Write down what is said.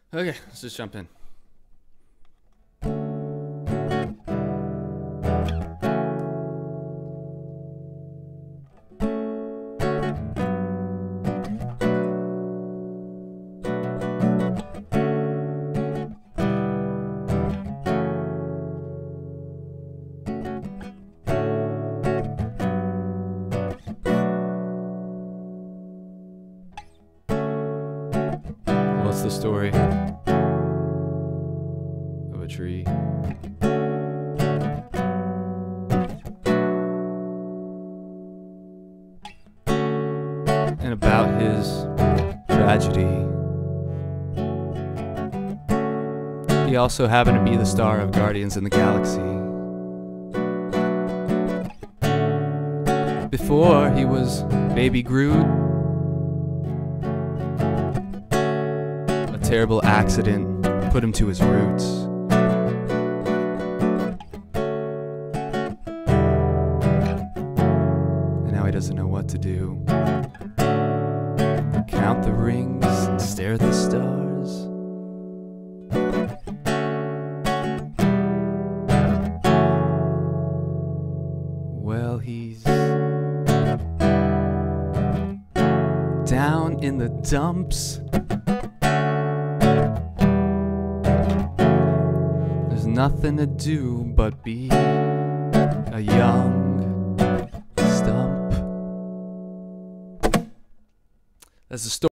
Okay, let's just jump in. What's the story of a tree? And about his tragedy. He also happened to be the star of Guardians in the Galaxy. Before he was Baby Groot, a terrible accident put him to his roots. And now he doesn't know what to do. Count the rings and stare at the stars. Well, he's down in the dumps. There's nothing to do but be a young stump. That's the story.